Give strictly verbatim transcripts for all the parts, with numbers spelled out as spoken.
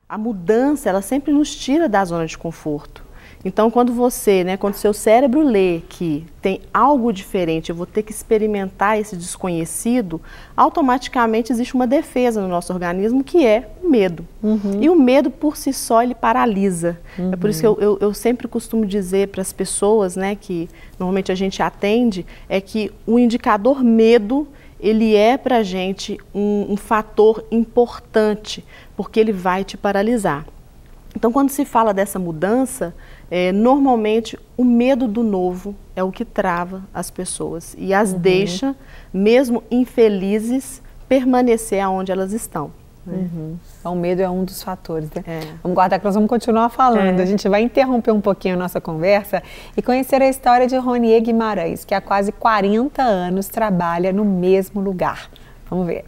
A mudança, ela sempre nos tira da zona de conforto. Então, quando você, né, quando seu cérebro lê que tem algo diferente, eu vou ter que experimentar esse desconhecido, automaticamente existe uma defesa no nosso organismo, que é o medo. Uhum. E o medo, por si só, ele paralisa. Uhum. É por isso que eu, eu, eu sempre costumo dizer para as pessoas, né, que normalmente a gente atende, é que o indicador medo, ele é para a gente um, um fator importante, porque ele vai te paralisar. Então, quando se fala dessa mudança, é, normalmente o medo do novo é o que trava as pessoas e as uhum. deixa, mesmo infelizes, permanecer onde elas estão. Né? Uhum. Então, o medo é um dos fatores. Né? É. Vamos guardar que nós vamos continuar falando. É. A gente vai interromper um pouquinho a nossa conversa e conhecer a história de Ronier Guimarães, que há quase quarenta anos trabalha no mesmo lugar. Vamos ver.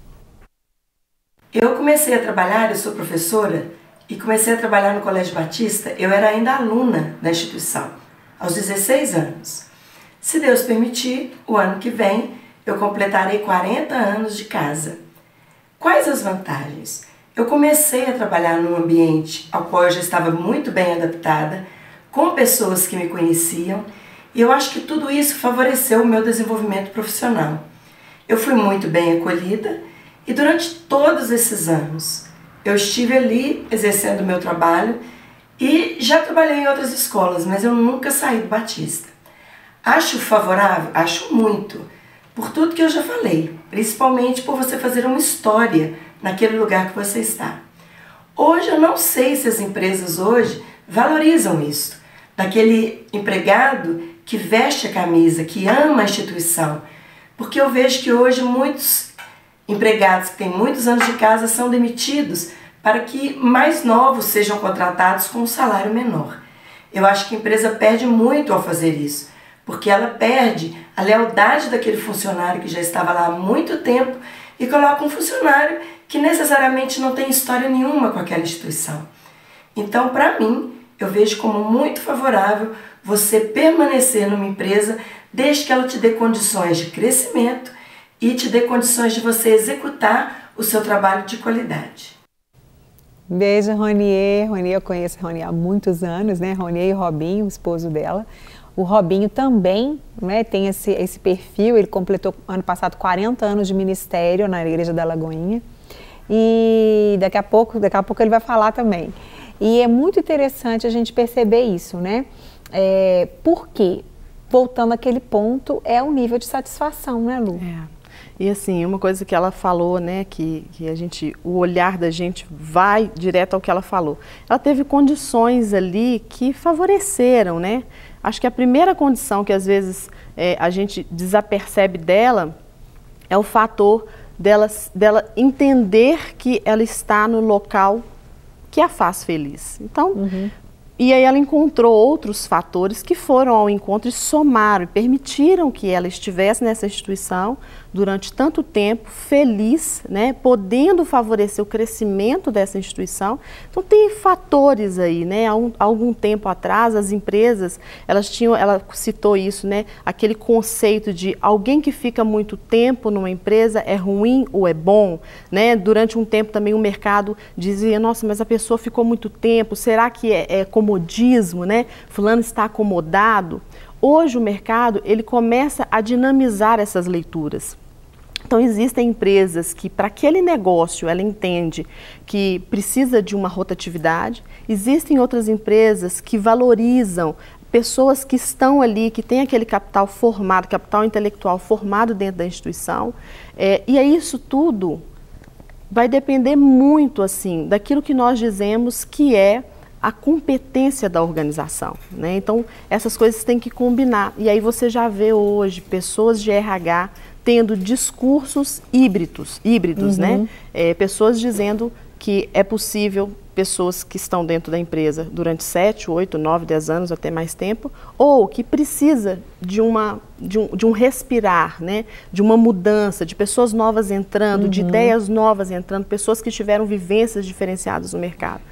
Eu comecei a trabalhar, eu sou professora, e comecei a trabalhar no Colégio Batista, eu era ainda aluna da instituição, aos dezesseis anos. Se Deus permitir, o ano que vem eu completarei quarenta anos de casa. Quais as vantagens? Eu comecei a trabalhar num ambiente ao qual eu já estava muito bem adaptada, com pessoas que me conheciam, e eu acho que tudo isso favoreceu o meu desenvolvimento profissional. Eu fui muito bem acolhida e durante todos esses anos eu estive ali exercendo o meu trabalho e já trabalhei em outras escolas, mas eu nunca saí do Batista. Acho favorável? Acho muito, por tudo que eu já falei, principalmente por você fazer uma história naquele lugar que você está. Hoje eu não sei se as empresas hoje valorizam isso, daquele empregado que veste a camisa, que ama a instituição, porque eu vejo que hoje muitos empregados que têm muitos anos de casa são demitidos para que mais novos sejam contratados com um salário menor. Eu acho que a empresa perde muito ao fazer isso, porque ela perde a lealdade daquele funcionário que já estava lá há muito tempo e coloca um funcionário que necessariamente não tem história nenhuma com aquela instituição. Então, para mim, eu vejo como muito favorável você permanecer numa empresa desde que ela te dê condições de crescimento e te dê condições de você executar o seu trabalho de qualidade. Beijo, Ronier. Ronier, eu conheço a Ronier há muitos anos, né? Ronier e Robinho, o esposo dela. O Robinho também, né, tem esse, esse perfil, ele completou ano passado quarenta anos de ministério na Igreja da Lagoinha. E daqui a pouco, daqui a pouco ele vai falar também. E é muito interessante a gente perceber isso, né? É, porque, voltando àquele ponto, é o nível de satisfação, né, Lu? É. E assim, uma coisa que ela falou, né, que, que a gente, o olhar da gente vai direto ao que ela falou. Ela teve condições ali que favoreceram, né? Acho que a primeira condição que às vezes é, a gente desapercebe dela é o fator dela, dela entender que ela está no local que a faz feliz. Então, uhum. E aí ela encontrou outros fatores que foram ao encontro e somaram, e permitiram que ela estivesse nessa instituição durante tanto tempo, feliz, né, podendo favorecer o crescimento dessa instituição. Então tem fatores aí, né? Há, um, há algum tempo atrás as empresas, elas tinham, ela citou isso, né, aquele conceito de alguém que fica muito tempo numa empresa é ruim ou é bom, né? Durante um tempo também o mercado dizia, nossa, mas a pessoa ficou muito tempo, será que é, é comodismo, né? Fulano está acomodado. Hoje o mercado, ele começa a dinamizar essas leituras. Então existem empresas que para aquele negócio ela entende que precisa de uma rotatividade, existem outras empresas que valorizam pessoas que estão ali, que têm aquele capital formado, capital intelectual formado dentro da instituição, é, e aí isso tudo vai depender muito assim daquilo que nós dizemos que é a competência da organização, né? Então, essas coisas têm que combinar. E aí você já vê hoje pessoas de R H tendo discursos híbridos, híbridos, uhum. né? É, pessoas dizendo que é possível pessoas que estão dentro da empresa durante sete, oito, nove, dez anos, até mais tempo, ou que precisa de, uma, de, um, de um respirar, né? De uma mudança, de pessoas novas entrando, uhum. de ideias novas entrando, pessoas que tiveram vivências diferenciadas no mercado.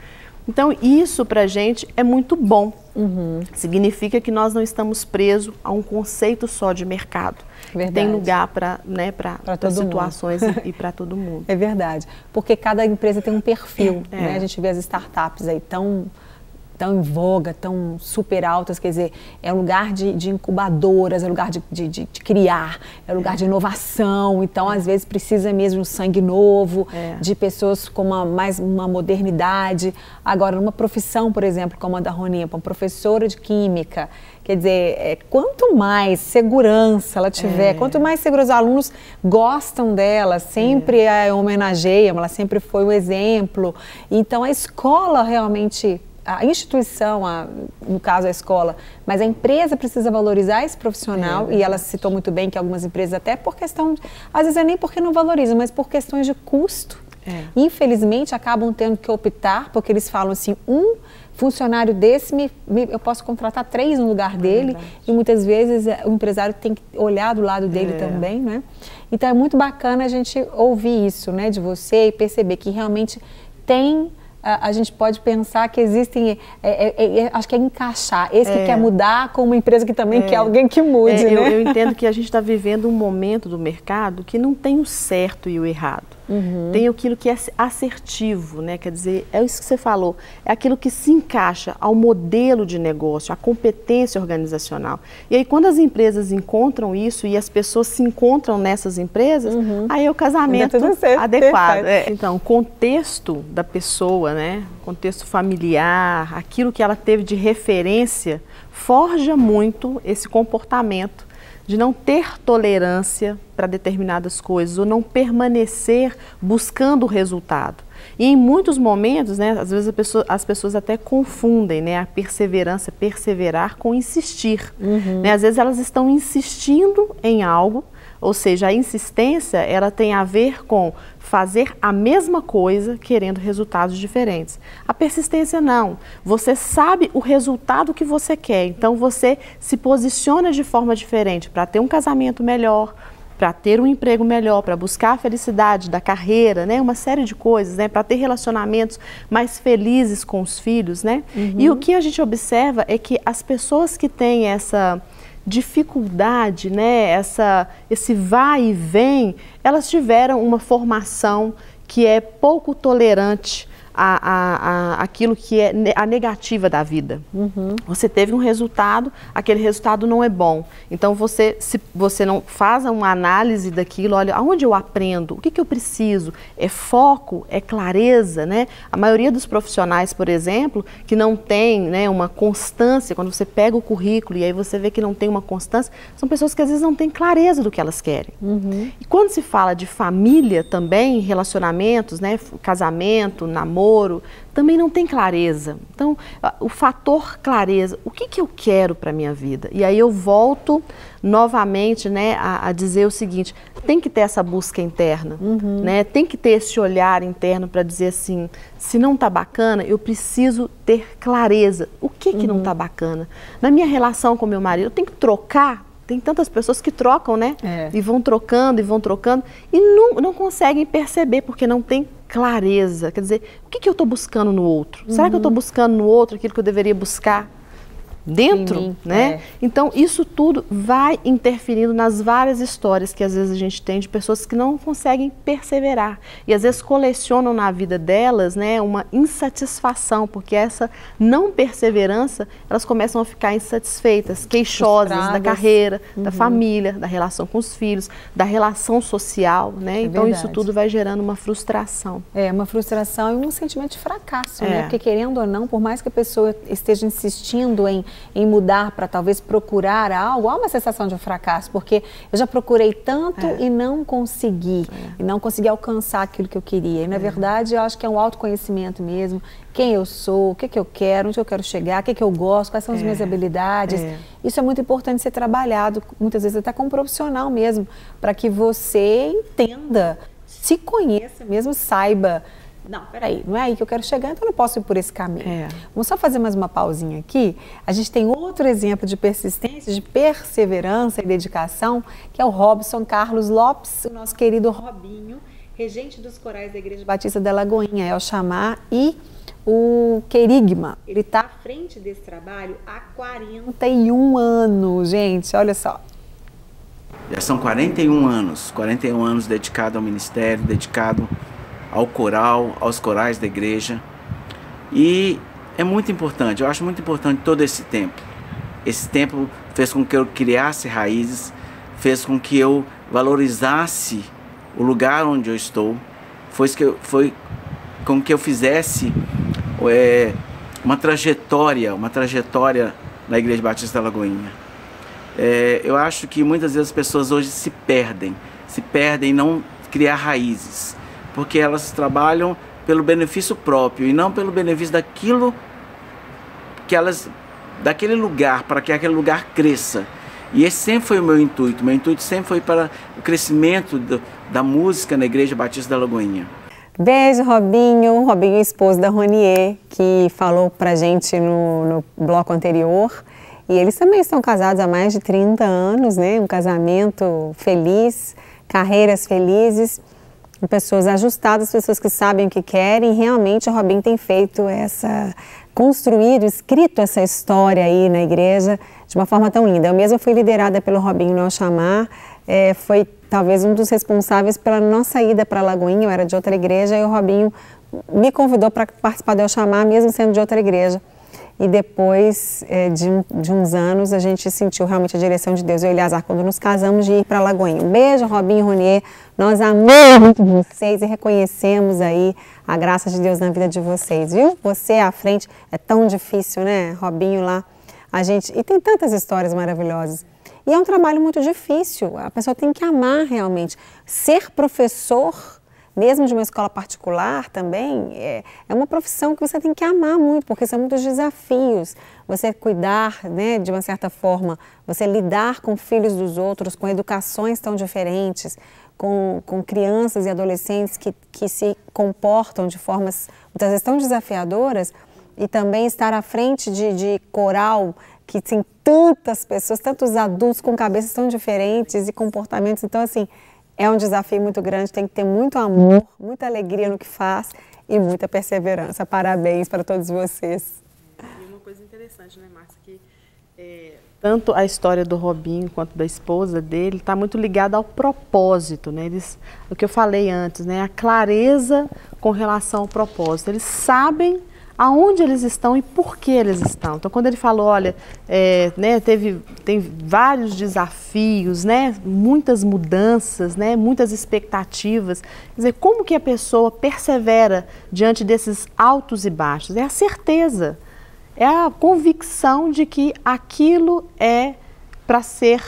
Então, isso para a gente é muito bom. Uhum. Significa que nós não estamos presos a um conceito só de mercado. Verdade. Tem lugar para, né, para situações mundo. e, e para todo mundo. É verdade, porque cada empresa tem um perfil. É. Né? A gente vê as startups aí tão, tão em voga, tão super altas, quer dizer, é lugar de, de incubadoras, é lugar de, de, de criar, é lugar de inovação, então às vezes precisa mesmo de um sangue novo, É. de pessoas com uma, mais uma modernidade. Agora, numa profissão, por exemplo, como a da Roninha, uma professora de química, quer dizer, é, quanto mais segurança ela tiver, É. quanto mais seguros os alunos gostam dela, sempre é. a homenageiam, ela sempre foi um exemplo. Então, a escola realmente, a instituição, a, no caso a escola, mas a empresa precisa valorizar esse profissional, É, e ela citou muito bem que algumas empresas, até por questão, às vezes é nem porque não valorizam, mas por questões de custo, É. infelizmente acabam tendo que optar, porque eles falam assim, um funcionário desse, me, me, eu posso contratar três no lugar dele, verdade. e muitas vezes o empresário tem que olhar do lado dele É. também, né? Então é muito bacana a gente ouvir isso, né, de você, e perceber que realmente tem, a, a gente pode pensar que existem, é, é, é, acho que é encaixar, esse que É. quer mudar com uma empresa que também É. quer alguém que mude, É, eu, né? eu entendo que a gente está vivendo um momento do mercado que não tem o certo e o errado. Uhum. Tem aquilo que é assertivo, né? Quer dizer, é isso que você falou, é aquilo que se encaixa ao modelo de negócio, à competência organizacional. E aí, quando as empresas encontram isso e as pessoas se encontram nessas empresas, Uhum. aí é o casamento Dá tudo certo, adequado. perfeito. É, então, o contexto da pessoa, né? Contexto familiar, aquilo que ela teve de referência, forja muito esse comportamento de não ter tolerância para determinadas coisas ou não permanecer buscando o resultado. E em muitos momentos, né, às vezes a pessoa, as pessoas até confundem, né, a perseverança, perseverar com insistir. Uhum. Né? Às vezes elas estão insistindo em algo, ou seja, a insistência ela tem a ver com fazer a mesma coisa querendo resultados diferentes. A persistência não. Você sabe o resultado que você quer, então você se posiciona de forma diferente para ter um casamento melhor, para ter um emprego melhor, para buscar a felicidade da carreira, né? Uma série de coisas, né? Para ter relacionamentos mais felizes com os filhos, né? Uhum. E o que a gente observa é que as pessoas que têm essa dificuldade, né, essa, esse vai e vem, elas tiveram uma formação que é pouco tolerante a, a, a, aquilo que é a negativa da vida. Uhum. Você teve um resultado, aquele resultado não é bom. Então você, se você não faz uma análise daquilo, olha, aonde eu aprendo, o que, que eu preciso? É foco, é clareza, né? A maioria dos profissionais, por exemplo, que não tem, né, uma constância, quando você pega o currículo e aí você vê que não tem uma constância, são pessoas que às vezes não têm clareza do que elas querem. Uhum. E quando se fala de família também, relacionamentos, né, casamento, namoro, também não tem clareza. Então, o fator clareza, o que, que eu quero para a minha vida? E aí eu volto novamente, né, a, a dizer o seguinte, tem que ter essa busca interna, uhum. né, tem que ter esse olhar interno para dizer assim, se não está bacana, eu preciso ter clareza. O que, que uhum. não está bacana? Na minha relação com meu marido, eu tenho que trocar. Tem tantas pessoas que trocam, né? É. E vão trocando, e vão trocando, e não, não conseguem perceber, porque não tem clareza. Quer dizer, o que, que eu estou buscando no outro? Uhum. Será que eu estou buscando no outro aquilo que eu deveria buscar dentro, Sim, né? É. Então, isso tudo vai interferindo nas várias histórias que às vezes a gente tem de pessoas que não conseguem perseverar. E às vezes colecionam na vida delas, né, uma insatisfação, porque essa não perseverança, elas começam a ficar insatisfeitas, queixosas da carreira, uhum. da família, da relação com os filhos, da relação social, né? É então, verdade. Isso tudo vai gerando uma frustração. É, uma frustração e um sentimento de fracasso, é. né? Porque querendo ou não, por mais que a pessoa esteja insistindo em em mudar para talvez procurar algo, há uma sensação de fracasso, porque eu já procurei tanto é. e não consegui, é. e não consegui alcançar aquilo que eu queria. E na é. verdade eu acho que é um autoconhecimento mesmo, quem eu sou, o que, que eu quero, onde eu quero chegar, o que, que eu gosto, quais são as é. minhas habilidades. É. Isso é muito importante ser trabalhado, muitas vezes até com um profissional mesmo, para que você entenda, se conheça mesmo, saiba. Não, peraí, não é aí que eu quero chegar, então eu não posso ir por esse caminho. É. Vamos só fazer mais uma pausinha aqui. A gente tem outro exemplo de persistência, de perseverança e dedicação, que é o Robson Carlos Lopes, o nosso querido Robinho, regente dos corais da Igreja Batista da Lagoinha, El Chamar, e o Querigma, ele está à frente desse trabalho há quarenta e um anos, gente, olha só. Já são quarenta e um anos, quarenta e um anos dedicado ao ministério, dedicado ao coral, aos corais da igreja. E é muito importante, eu acho muito importante todo esse tempo. Esse tempo fez com que eu criasse raízes, fez com que eu valorizasse o lugar onde eu estou, foi, que eu, foi com que eu fizesse é, uma trajetória, uma trajetória na Igreja Batista da Lagoinha. É, eu acho que muitas vezes as pessoas hoje se perdem, se perdem em não criar raízes, porque elas trabalham pelo benefício próprio e não pelo benefício daquilo que elas, daquele lugar, para que aquele lugar cresça. E esse sempre foi o meu intuito, meu intuito sempre foi para o crescimento do, da música na Igreja Batista da Lagoinha. Beijo, Robinho. Robinho é esposo da Ronier, que falou pra gente no, no bloco anterior. E eles também estão casados há mais de trinta anos, né? Um casamento feliz, carreiras felizes, pessoas ajustadas, pessoas que sabem o que querem. E realmente o Robinho tem feito essa, construído, escrito essa história aí na igreja de uma forma tão linda. Eu mesma fui liderada pelo Robinho no El Chamar, é, foi talvez um dos responsáveis pela nossa ida para a Lagoinha. Eu era de outra igreja e o Robinho me convidou para participar do El Chamar, mesmo sendo de outra igreja. E depois é, de, um, de uns anos a gente sentiu realmente a direção de Deus. Eu e Eleazar, quando nos casamos, de ir para a Lagoinha. Um beijo, Robinho e Ronier. Nós amamos vocês e reconhecemos aí a graça de Deus na vida de vocês, viu? Você à frente, é tão difícil, né? Robinho lá, a gente... E tem tantas histórias maravilhosas. E é um trabalho muito difícil, a pessoa tem que amar realmente. Ser professor, mesmo de uma escola particular também, é, é uma profissão que você tem que amar muito, porque são muitos desafios. Você cuidar, né, de uma certa forma, você lidar com filhos dos outros, com educações tão diferentes, com, com crianças e adolescentes que, que se comportam de formas muitas vezes tão desafiadoras, e também estar à frente de, de coral, que tem tantas pessoas, tantos adultos com cabeças tão diferentes e comportamentos. Então, assim, é um desafio muito grande, tem que ter muito amor, muita alegria no que faz e muita perseverança. Parabéns para todos vocês. E uma coisa interessante, né, Márcia, que é, tanto a história do Robinho quanto da esposa dele está muito ligada ao propósito, né? Eles, o que eu falei antes, né, a clareza com relação ao propósito. Eles sabem aonde eles estão e por que eles estão. Então, quando ele falou, olha, é, né, teve, tem vários desafios, né, muitas mudanças, né, muitas expectativas. Quer dizer, como que a pessoa persevera diante desses altos e baixos? É a certeza, é a convicção de que aquilo é para ser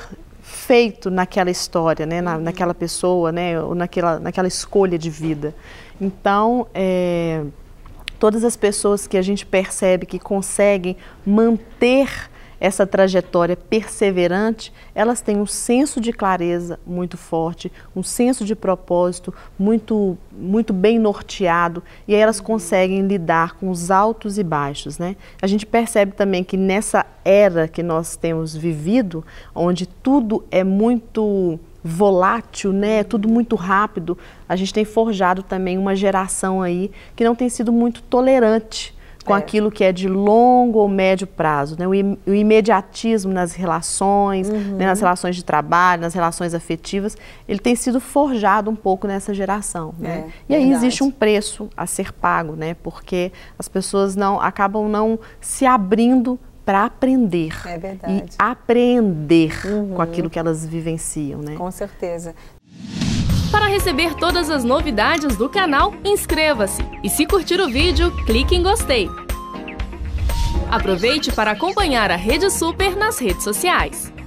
feito naquela história, né, na, naquela pessoa, né, ou naquela, naquela escolha de vida. Então, é... todas as pessoas que a gente percebe que conseguem manter essa trajetória perseverante, elas têm um senso de clareza muito forte, um senso de propósito muito, muito bem norteado, e aí elas conseguem lidar com os altos e baixos, né? A gente percebe também que nessa era que nós temos vivido, onde tudo é muito volátil, né? Tudo muito rápido, a gente tem forjado também uma geração aí que não tem sido muito tolerante com é. aquilo que é de longo ou médio prazo, né? O, im o imediatismo nas relações, uhum. né? Nas relações de trabalho, nas relações afetivas, ele tem sido forjado um pouco nessa geração, né? É, e aí verdade. existe um preço a ser pago, né? Porque as pessoas não acabam não se abrindo para aprender é e aprender uhum. com aquilo que elas vivenciam, né? Com certeza. Para receber todas as novidades do canal, inscreva-se e, se curtir o vídeo, clique em gostei. Aproveite para acompanhar a Rede Super nas redes sociais.